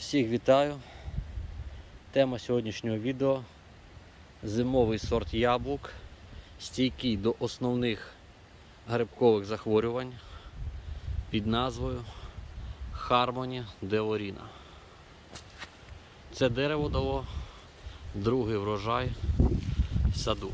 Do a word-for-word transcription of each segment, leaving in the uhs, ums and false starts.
Всіх вітаю! Тема сьогоднішнього відео – зимовий сорт яблук, стійкий до основних грибкових захворювань під назвою Harmony Deorina. Це дерево дало другий врожай в саду.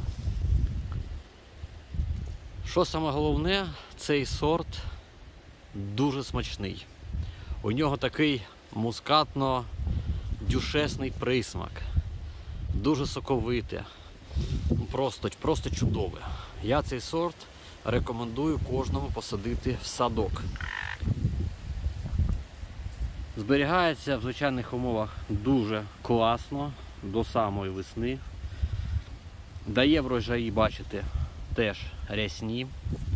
Що саме головне, цей сорт дуже смачний. У нього такий мускатно-дюшесний присмак, дуже соковите, просто, просто чудове. Я цей сорт рекомендую кожному посадити в садок. Зберігається в звичайних умовах дуже класно, до самої весни. Дає врожаї, бачите, теж рясні.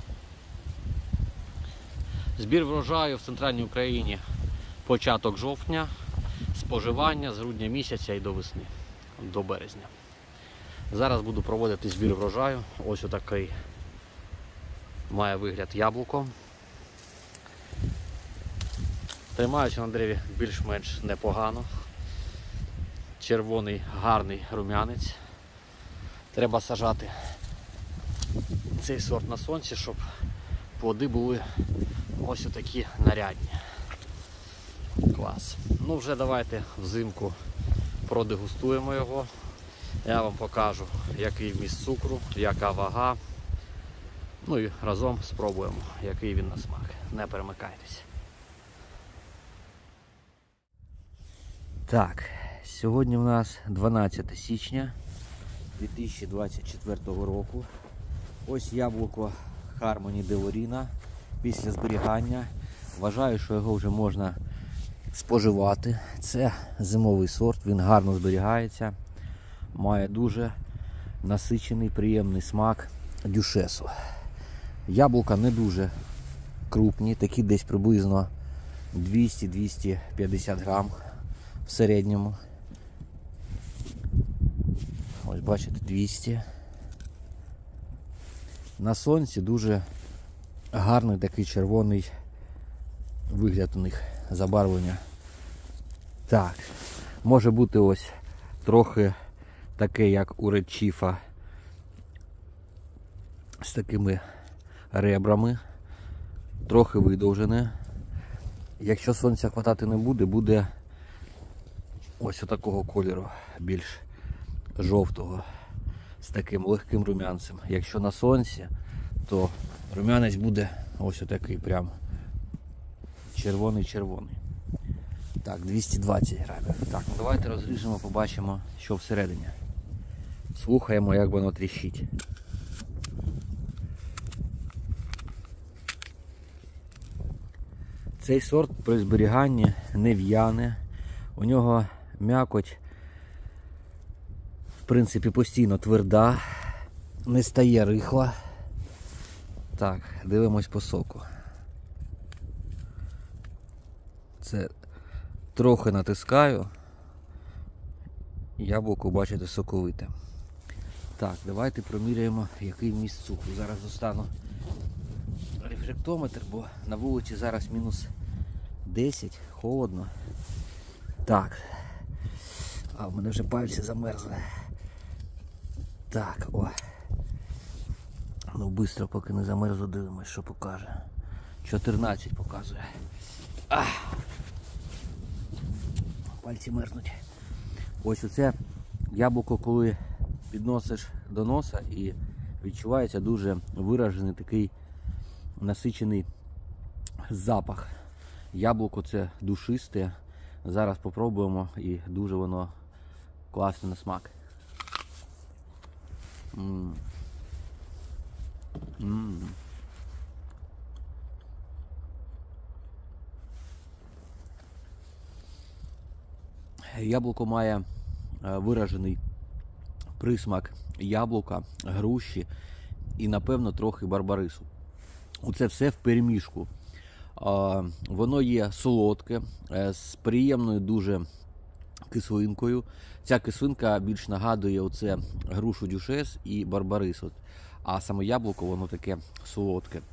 Збір врожаю в центральній Україні початок жовтня, споживання з грудня місяця і до весни, до березня. Зараз буду проводити збір врожаю. Ось отакий має вигляд яблуко. Тримаюся на дереві більш-менш непогано. Червоний гарний рум'янець. Треба сажати цей сорт на сонці, щоб плоди були ось отакі нарядні. Клас. Ну вже давайте взимку продегустуємо його. Я вам покажу, який вміст цукру, яка вага. Ну і разом спробуємо, який він на смак. Не перемикайтесь. Так, сьогодні у нас дванадцяте січня дві тисячі двадцять четвертого року. Ось яблуко Harmony Deorina після зберігання. Вважаю, що його вже можна споживати. Це зимовий сорт, він гарно зберігається, має дуже насичений, приємний смак дюшесу. Яблука не дуже крупні, такі десь приблизно двісті - двісті п'ятдесят грам в середньому. Ось бачите, двісті. На сонці дуже гарний такий червоний вигляд у них, забарвлення. Так, може бути ось трохи таке, як у Red Chief, з такими ребрами, трохи видовжене. Якщо сонця хватати не буде, буде ось такого кольору, більш жовтого, з таким легким рум'янцем. Якщо на сонці, то рум'янець буде ось такий прям червоний-червоний. Так, двісті двадцять грамів. Так, ну давайте розріжемо, побачимо, що всередині. Слухаємо, як воно тріщить. Цей сорт при зберіганні не в'яне. У нього м'якоть, в принципі, постійно тверда, не стає рихла. Так, дивимось по соку. Це трохи натискаю, яблуко, бачите, соковите. Так, давайте проміряємо, який вміст цукру. Зараз достану рефрактометр, бо на вулиці зараз мінус десять, холодно. Так, а в мене вже пальці замерзли. Так, о. Ну, швидко, поки не замерзло, дивимось, що покаже. чотирнадцять показує. Ах! Пальці мерзнуть. Ось оце яблуко, коли підносиш до носа, і відчувається дуже виражений такий насичений запах. Яблуко це душисте. Зараз попробуємо, і дуже воно класне на смак. М-м. М-м. Яблуко має виражений присмак яблука, груші і, напевно, трохи барбарису. Оце все в перемішку. Воно є солодке, з приємною дуже кислинкою. Ця кислинка більш нагадує оце грушу дюшес і барбарис. А саме яблуко, воно таке солодке.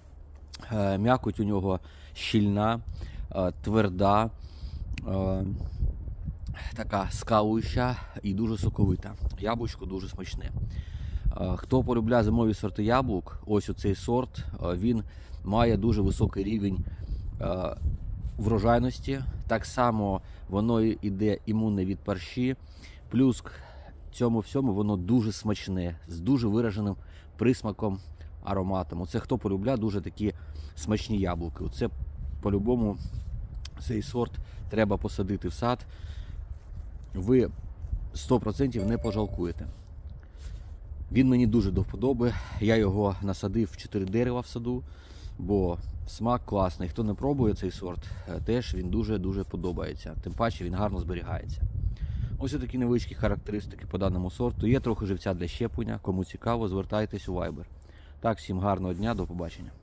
М'якоть у нього щільна, тверда. така скалуюча і дуже соковита. Яблучко дуже смачне. Хто полюбляє зимові сорти яблук, ось оцей сорт, він має дуже високий рівень врожайності. Так само воно йде імунне від парші. Плюс к цьому всьому воно дуже смачне, з дуже вираженим присмаком, ароматом. Оце хто полюбляє дуже такі смачні яблуки. Оце по-любому цей сорт треба посадити в сад. Ви сто відсотків не пожалкуєте. Він мені дуже до вподоби. Я його насадив в чотири дерева в саду, бо смак класний. Хто не пробує цей сорт, теж він дуже-дуже подобається. Тим паче він гарно зберігається. Ось такі невеличкі характеристики по даному сорту. Є трохи живця для щеплення. Кому цікаво, звертайтесь у Viber. Так, всім гарного дня, до побачення.